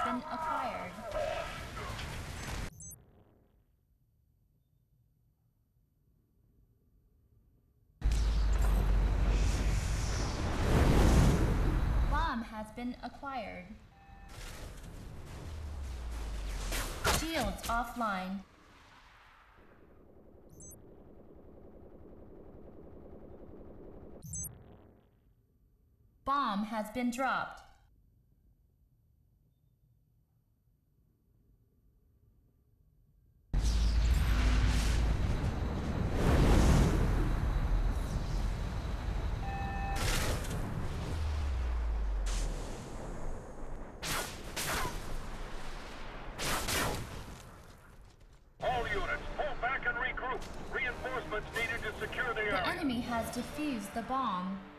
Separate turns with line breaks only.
has been acquired. Bomb has been acquired. Shields offline. Bomb has been dropped.
All units, pull back and regroup. Reinforcements needed to secure the area.
The enemy has defused the bomb.